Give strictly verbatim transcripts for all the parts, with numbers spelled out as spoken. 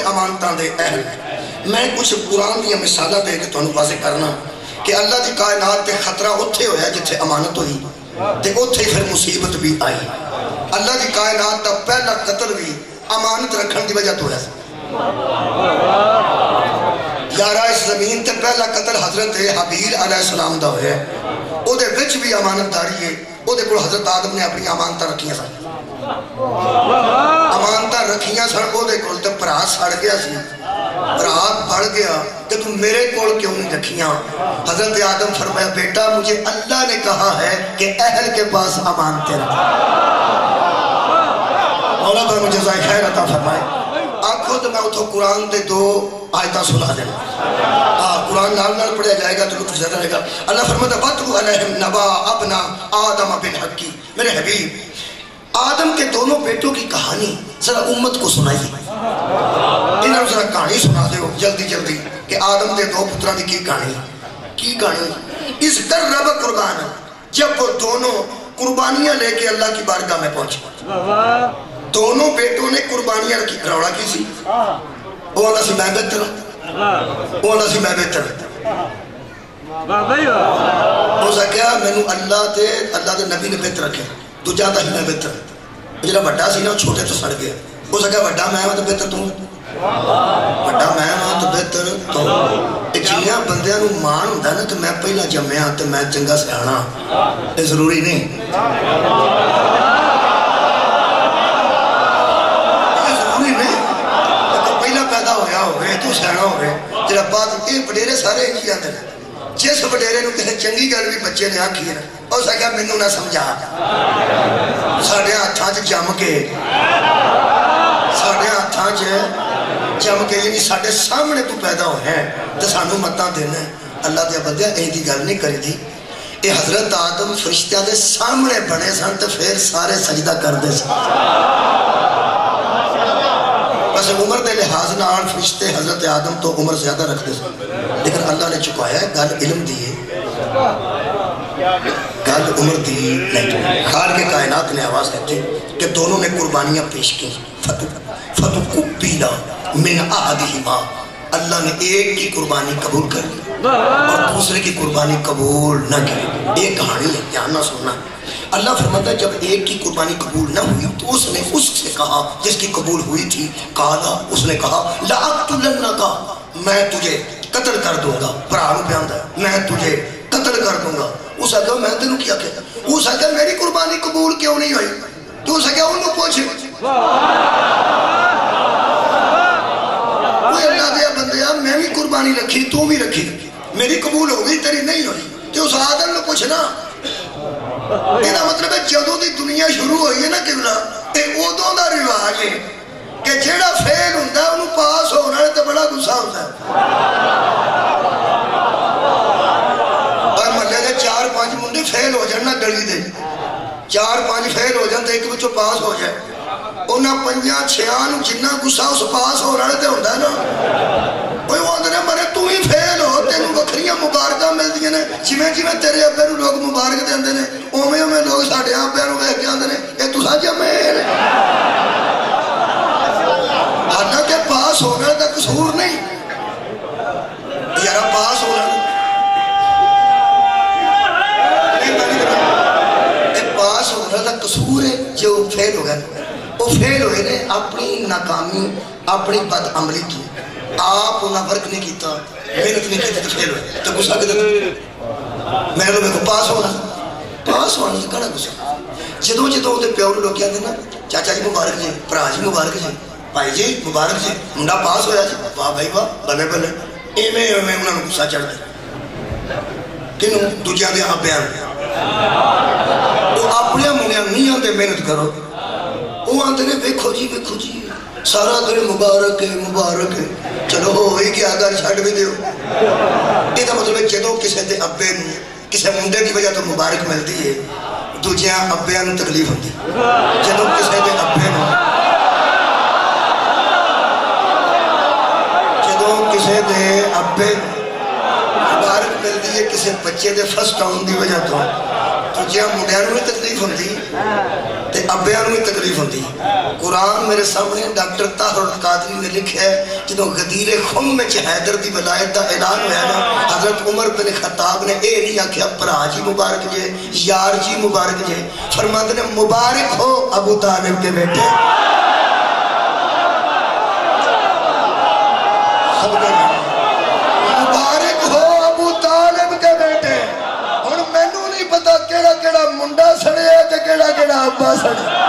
امانتاں دے اہل میں کچھ قرآن دیا مثالہ دے کے تانوں واضح کرنا کہ اللہ دی کائنات تے خطرہ اتھے ہویا جتھے امانت ہوئی تے اتھے پھر مصیبت بھی آئی اللہ دی کائنات دا پہلا قتل بھی امانت رکھن دی وجہ تو ہویا یارہ اس زمین تے پہلا قتل حضرت حابیل علیہ السلام دا ہویا او دے وچ بھی امانت داری ہے او دے کو حضرت آدم نے اپنی امانتہ رکھیاں سن امانتہ رکھیاں سن او دے کو تے پرا سڑ گیا سی پرا بڑھ گیا کہ تم میرے کول کیوں نہیں رکھیاں حضرت آدم فرمایا بیٹا مجھے اللہ نے کہا ہے کہ اہل کے پاس امانتیں رکھیں مولا پر مجھے جزائے خیر عطا فرمائے آنکھوں تو میں اتھو قرآن دے دو آیتہ سنا دینا قرآن نال نال پڑھیا جائے گا تو لطف زیادہ رہے گا اللہ فرماتا وَاتْلُ عَلَيْهِمْ نَبَأَ ابْنَا آدَمَ بِالْحَقِّ میرے حبیب آدم کے دونوں بیٹوں کی کہانی ذرا امت کو سنائیے انہوں ذرا کہانی سنا دے ہو جلدی جلدی کہ آدم دے دو پترہ نے کی کہانی کی کہانی اس در رب قربان جب وہ دونوں قربانیاں لے کے اللہ کی بارگاہ میں پہنچے دونوں بیٹوں نے قربانیاں رکھی کروڑا کی سی وہ اللہ سی میں بہتر وہ اللہ سی میں بہتر وہ سکیا میں نے اللہ تے اللہ تے نبی نے بہتر رکھے تو جاتا ہی میں بہتر جنہا بڑا سی نا چھوٹے تو سڑ گیا وہ سکیا بڑا میں ہوں تو بہتر تم بڑا میں ہوں تو بہتر تو جنہاں بندیاں نو مان ہوتا نا تو میں پہلا جمعہ تو میں چنگا سیانا یہ ضروری نہیں تو سیانا ہوئے جنہا بات یہ بڑیرے سارے ہی کی آتے ہیں جس بڑیرے نو کہیں چنگی گل بھی بچے نے آکھی ہے اور سکیا میں نو نہ سمجھا ساڑھے ہاتھاں چ جم کے ساڑھے ہاتھاں چ جم کے یعنی ساڑھے سامنے تو پیدا ہوئے ہیں تو سانو متاں دینا ہے اللہ دیا بندیا ایک دی گل نہیں کری دی یہ حضرت آدم فرشتہ دے سامنے بنے سن تو پھر سارے سجدہ کر دے سن بس عمر دے لحاظ نال فرشتے حضرت آدم تو عمر زیادہ رکھتے سن لیکن اللہ نے چکایا ہے گل علم دیئے گل عمر دی نہیں خال کے کائنات نے آواز دیتے کہ دونوں نے قربانیاں پیش کی فتو قبیلہ من احدہما اللہ نے ایک کی قربانی قبول کر لی اور دوسرے کی قربانی قبول نہ کی ایک کہانی ہے دھیان نہ سننا اللہ فرماتا ہے جب ایک کی قربانی قبول نہ ہوئی تو اس نے اس سے کہا جس کی قبول ہوئی تھی کہا اس نے کہا لَأَقْتُلَنَّكَ میں تجھے قتل کر دوں گا پرانو پیاندہ میں تجھے قتل کر دوں گا اس آگا میں تینوں کیا کہتا اس آگا میری قربانی قبول کیوں نہیں ہوئی تو اس آگا انہوں پوچھے وہ اللہ دیا بندیا میں بھی قربانی رکھی تو بھی رکھی میری قبول ہوگی تیری نہیں ہوئی تو اس آدم نے پوچھنا یہ مطلب ہے جدوں دی دنیا شروع ہوئی ہے نا قبلہ یہ ادوں دا رواج ہے کہ جیڑا فیل ہوتا ہے انہوں پاس ہونا ہے تو بڑا غصہ ہوتا ہے اور محلے دے چار پانچ منڈے فیل ہو جائے نا گلی دے چار پانچ فیل ہو جائے تو ایک بچوں پاس ہو جائے انہاں پنجاں چھیان جنہ غصہ اس پاس ہو رہا ہے تو ہوتا ہے نا کوئی وہ اندر مرے تو ہی فیل ہو تینوں بکریاں مبارکہ مل دیا نے جمیں جمیں تیرے ابے نو لوگ مبارک دے اندر نے اومیں اومیں لوگ ساڑھے ابے نو بے کے اندر نے یہ تو سا جمیں حالانکہ پاس ہونا کا قصور نہیں یارا پاس ہونا یہ پاس ہونا کا قصور ہے جو فیل ہو گئے وہ فیل ہوئے نے اپنی ناکامی اپنی بد عملی کی آپ انہاں ورک نہیں کیتا محنت نہیں کیتا تو فیل ہوئے تو گسا کدھر میں نے لوگوں کو پاس ہونا پاس ہونا سے کڑا گسا جدوں جدوں دے پیور لوگ کیا دینا چاچا جی مبارک جی پرا جی مبارک جی بھائی جی مبارک جی منڈا پاس ہویا جی واہ بھائی واہ بلے بلے ایمیں ایمیں انہاں نے گسا چڑھ دے کنوں دوجیاں دے آپ بیان وہ اپنے منیاں نہیں آتے محنت کرو وہ آتے نے بیکھو جی بیکھو جی سارا دن مبارک ہے مبارک ہے چلو ہوئی کہ آگا چھاڑ بھی دیو یہ تو مطلب جدو کسے دے ابے کسے منڈے کی وجہ تو مبارک ملتی ہے دوجیاں ابے نو تکلیف ہوتی جدو کسے دے ابے نو جدو کسے دے ابے مبارک ملتی ہے کسے بچے دے فرسٹ آن دی وجہ تو دوجیاں منڈے نو تکلیف تکلیف ہوتی تے ابیاں نوں بھی تکلیف ہوتی. قرآن میرے سامنے ڈاکٹر طاہر القادری نے لکھا ہے جدوں غدیر خم وچ حیدر دی ولایت دا اعلان ہویا نا حضرت عمر بن خطاب نے اے نہیں آکھیا بھرا جی مبارک جے یار جی مبارک جے فرماتے نے مبارک ہو ابو طالب کے بیٹے. مبارک ہو ابو طالب کے بیٹے. ہن مینوں نہیں پتا کیڑا کیڑا منڈا سڑیا تے کیڑا کیڑا ابا سڑیا.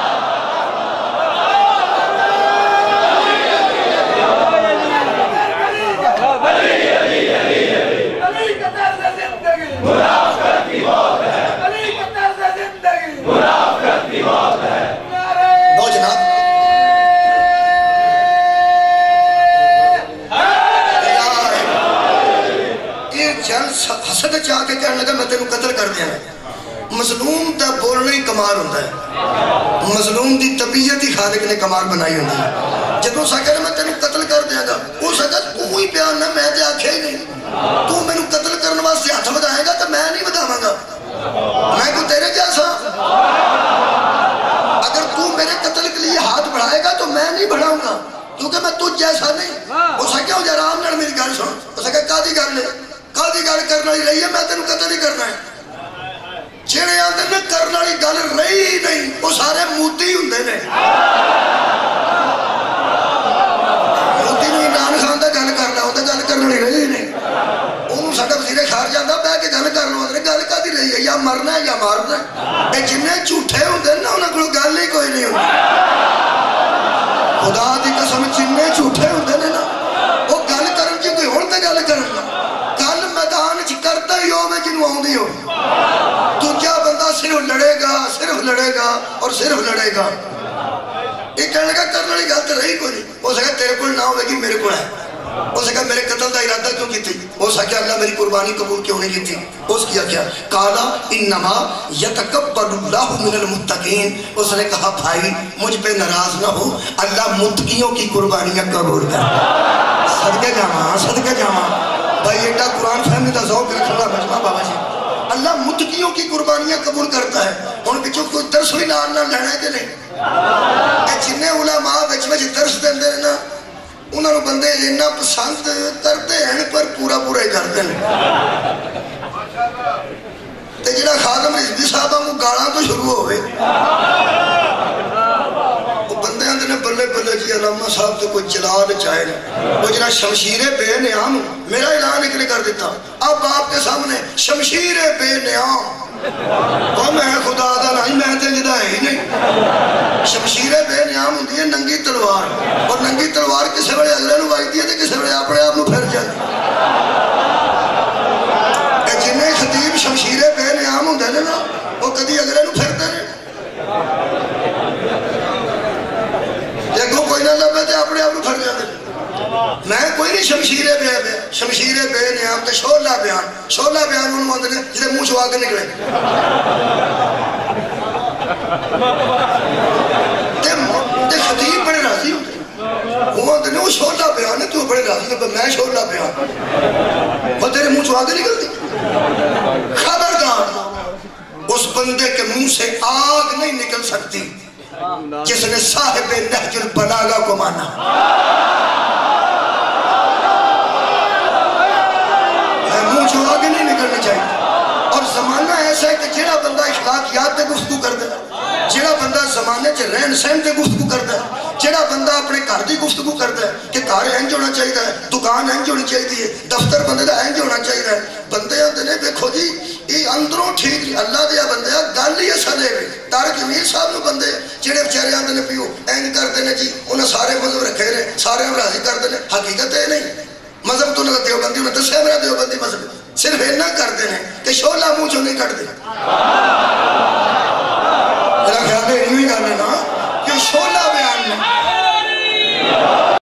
حسد چاہ کے کہنے لگا میں تینوں قتل کر دیا. مظلوم دا بولنا ہی کمال ہوتا ہے. مظلوم دی طبیعت ہی خالق نے کمال بنائی ہوتی ہے. جدوں سکر میں تینوں قتل کر دیا گا وہ سکر تو ہی پیان نہ میں تے آکھیا ہی نہیں. تو میں نوں قتل کرنے واسطے ہاتھ بدھائے گا تو میں نہیں بدھاواں گا. میں کوئی تیرے جیسا اگر تو میرے قتل کے لیے ہاتھ بڑھائے گا تو میں نہیں بڑھاؤں گا کیونکہ میں تجھ جیسا نہیں. ہو سکیا ہو جا آرام نال میری گل سن. ہو سکیا قاضی کر لے قاضی گل کرنے والی رہی ہے میں تینوں قتل ہی کرنا ہے. جڑے آندے نے کرنے والی گل رہی نہیں وہ سارے موتی ہوندے نے. موتی نوں عمران خان دا گل کر لا وہ گل کرنے والی رہی نہیں. انہوں ساڈا وزیر خارجہ آندا بہ کے گل کر لو گل کدی رہی ہے یا مرنا ہے یا مارنا ہے. اے جنے جھوٹے ہوندے نا انہاں کول گل ہی کوئی نہیں ہوندی. خدا دی قسم جنے جھوٹے ہوندے نے نا وہ گل کرن کی کوئی ہن تے گل کرن نا گل میدان چ کرتا ہی ہوے جنوں آوندی ہو. دوجا بندہ صرف لڑے گا صرف لڑے گا اور صرف لڑے گا. یہ کہنے لگا کرنے والی گل تو رہی کوئی نہیں. ہو سکے تیرے کول نہ ہوے گی میرے کول ہے. ہو سکے میرے قتل دا ارادہ کیوں کیتی. ہو سکے اللہ میری قربانی قبول کیوں نہیں کیتی. اس کیا کیا قالا انما یتقبل اللہ من المتقین. اس نے کہا بھائی مجھ پہ ناراض نہ ہو اللہ متقیوں کی قربانیاں قبول کر. صدقے جاواں صدقے جاواں بھائی ایڈا قرآن فہمی دا ذوق رکھنے والا مجمع بابا جی. اللہ متقیوں کی قربانیاں قبول کرتا ہے. ہن بچوں کوئی درس بھی نال نہ لینا ہے کہ نہیں. اے جنے علماء وچ وچ درس دیندے نے نا انہاں نوں بندے اتنا پسند کرتے ہیں پر پورا پورا ہی کرتے ہیں. تے جڑا خادم رضوی صاحب کو گالاں تو شروع ہوئے وہ بندے آندے نے بلے بلے جی علامہ صاحب تو کوئی جلال چاہے گا. وہ جنہا شمشیر بے نیام میرا اعلان ایک نے کر دیتا اب آپ کے سامنے شمشیر بے نیام وہ میں خدا دا نہیں میں تے جدا ہے ہی نہیں. شمشیر بے نیام ہوندی ہے ننگی تلوار اور ننگی تلوار کسے ویلے اگلے نوں وجدی ہے تے کسے ویلے اپنے آپ نوں پھر جاندی. اے جنے خطیب شمشیر بے نیام ہوندے نے نا وہ کدی اگلے نوں پھردے نے. دیکھو کوئی نہ لبے تے اپنے آپ نوں پھر جاندے. میں کوئی نہیں شمشیر بے بے شمشیر بے نیام تے شولہ بیان شولہ بیان انہوں آندے نے جدے منہ چوا کے نکلے تے خطیب بڑے راضی ہوتے وہ آندے نے وہ شولہ بیان ہے تو بڑے راضی ہوتے میں شولہ بیان وہ تیرے منہ چوا کے نکلتی. خبردار اس بندے کے منہ سے آگ نہیں نکل سکتی جس نے صاحب نہج البلاغہ کو مانا. منہ جو آگے نہیں نکلنا چاہیے. اور زمانہ ایسا ہے کہ جڑا بندہ اخلاقیات تے گفتگو کرتا ہے جڑا بندہ زمانے چ رہن سہن تے گفتگو کرتا ہے جڑا بندہ اپنے گھر دی گفتگو کرتا ہے کہ گھر انج ہونا چاہیے دکان انج ہونی چاہیے دفتر بندے دا انج ہونا چاہیے. بندے آندے نے دیکھو جی یہ اندروں ٹھیک نہیں اللہ دیا بندے گل ہی اصل ہے. طارق امیر صاحب نو بندے جڑے بیچارے آندے نے پیو اینج کرتے ہیں جی انہیں سارے مذہب رکھے نے سارے راضی کرتے ہیں. حقیقت یہ نہیں مذہب تو انہیں دیوبندی انہیں دسیا میرا دیوبندی مذہب صرف اینا کرتے ہیں کہ شولہ منہ چوں نہیں کٹتے.